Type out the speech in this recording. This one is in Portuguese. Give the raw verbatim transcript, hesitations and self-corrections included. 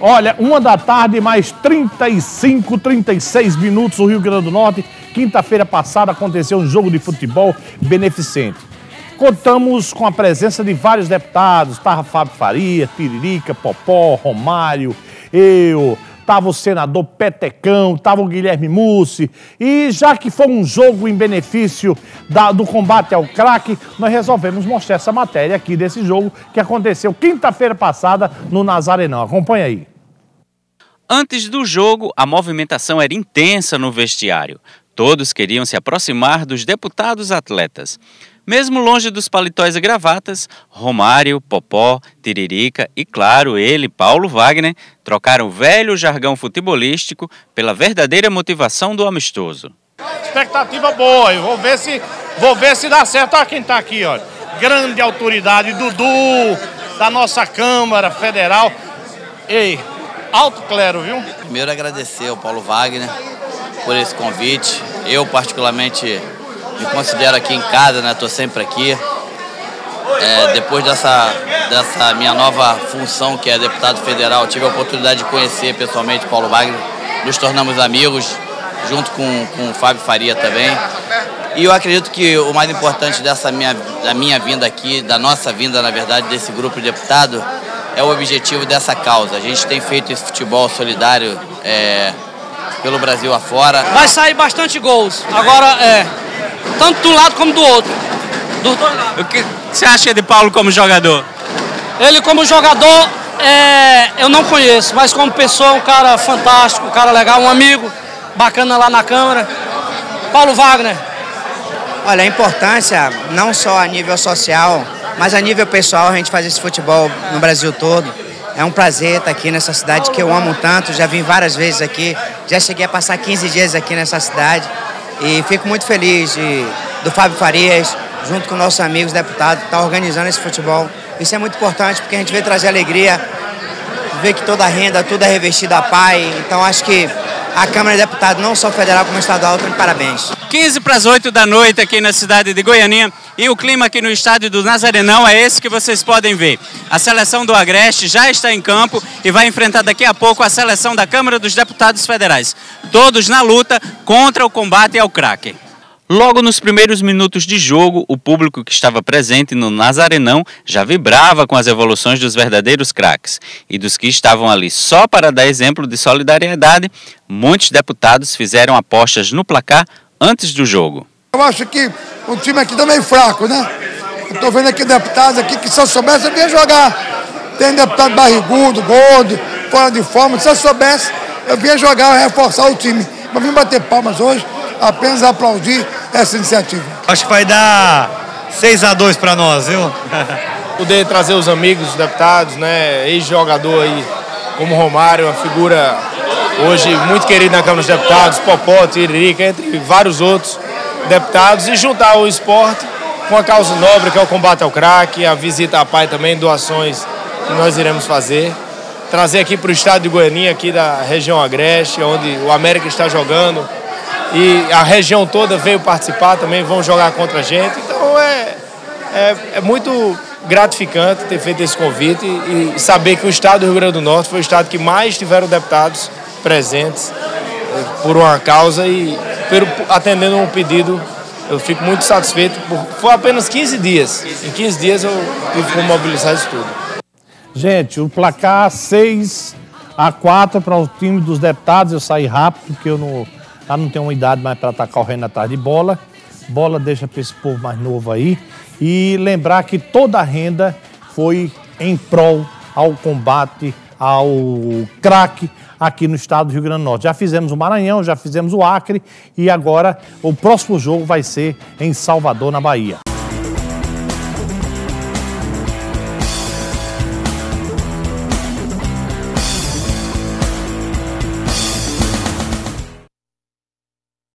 Olha, uma da tarde, mais trinta e cinco, trinta e seis minutos no Rio Grande do Norte. Quinta-feira passada aconteceu um jogo de futebol beneficente. Contamos com a presença de vários deputados, estava Fábio Faria, Tiririca, Popó, Romário, eu, estava o senador Petecão, estava o Guilherme Mussi. E já que foi um jogo em benefício da, do combate ao crack, nós resolvemos mostrar essa matéria aqui desse jogo que aconteceu quinta-feira passada no Nazarenão. Acompanha aí. Antes do jogo, a movimentação era intensa no vestiário. Todos queriam se aproximar dos deputados atletas. Mesmo longe dos paletóis e gravatas, Romário, Popó, Tiririca e, claro, ele, Paulo Wagner, trocaram o velho jargão futebolístico pela verdadeira motivação do amistoso. Expectativa boa, eu vou ver se, vou ver se dá certo. Olha quem está aqui, olha. Grande autoridade, Dudu, da nossa Câmara Federal. Ei, alto clero, viu? Primeiro agradecer ao Paulo Wagner por esse convite. Eu, particularmente, me considero aqui em casa, né? Estou sempre aqui. É, depois dessa, dessa minha nova função, que é deputado federal, tive a oportunidade de conhecer pessoalmente o Paulo Wagner. Nos tornamos amigos, junto com, com o Fábio Faria também. E eu acredito que o mais importante dessa minha, da minha vinda aqui, da nossa vinda, na verdade, desse grupo de deputado, é o objetivo dessa causa. A gente tem feito esse futebol solidário é, pelo Brasil afora. Vai sair bastante gols. Agora, é, tanto de um lado como do outro. Dos dois lados. O que você acha de Paulo como jogador? Ele como jogador, é, eu não conheço, mas como pessoa é um cara fantástico, um cara legal, um amigo bacana lá na Câmara. Paulo Wagner. Olha, a importância, não só a nível social, mas a nível pessoal, a gente faz esse futebol no Brasil todo. É um prazer estar aqui nessa cidade que eu amo tanto, já vim várias vezes aqui, já cheguei a passar quinze dias aqui nessa cidade e fico muito feliz de, do Fábio Farias, junto com nossos amigos deputados, estar organizando esse futebol. Isso é muito importante porque a gente veio trazer alegria, ver que toda a renda, tudo é revestido a pai, então acho que a Câmara de Deputados, não só federal como estadual, estão de parabéns. quinze para as oito da noite aqui na cidade de Goianinha e o clima aqui no estádio do Nazarenão é esse que vocês podem ver. A seleção do Agreste já está em campo e vai enfrentar daqui a pouco a seleção da Câmara dos Deputados Federais. Todos na luta contra o combate ao crack. Logo nos primeiros minutos de jogo, o público que estava presente no Nazarenão já vibrava com as evoluções dos verdadeiros craques. E dos que estavam ali só para dar exemplo de solidariedade, muitos deputados fizeram apostas no placar antes do jogo. Eu acho que o time aqui tá meio fraco, né? Eu tô vendo aqui deputados aqui que se eu soubesse eu ia jogar. Tem deputado barrigudo, gordo, fora de forma. Se eu soubesse, eu vinha jogar, reforçar o time. Mas vim bater palmas hoje, apenas aplaudir essa iniciativa. Acho que vai dar seis a dois para nós, viu? Poder trazer os amigos, os deputados, né? Ex-jogador aí, como Romário, uma figura hoje muito querida na Câmara dos Deputados, Popó, Tiririca, entre vários outros deputados, e juntar o esporte com a causa nobre, que é o combate ao crack, a visita à Pai também, doações que nós iremos fazer. Trazer aqui para o estado de Goianinha, aqui da região Agreste, onde o América está jogando. E a região toda veio participar também, vão jogar contra a gente. Então é, é, é muito gratificante ter feito esse convite e, e saber que o estado do Rio Grande do Norte foi o estado que mais tiveram deputados presentes por uma causa e por, atendendo um pedido. Eu fico muito satisfeito. Por, foi apenas quinze dias. Em quinze dias eu tive como mobilizar isso tudo. Gente, o placar seis a quatro para o time dos deputados. Eu saí rápido porque eu não... Tá, não tem uma idade mais para estar correndo atrás de bola. Bola deixa para esse povo mais novo aí. E lembrar que toda a renda foi em prol ao combate ao crack aqui no estado do Rio Grande do Norte. Já fizemos o Maranhão, já fizemos o Acre e agora o próximo jogo vai ser em Salvador, na Bahia.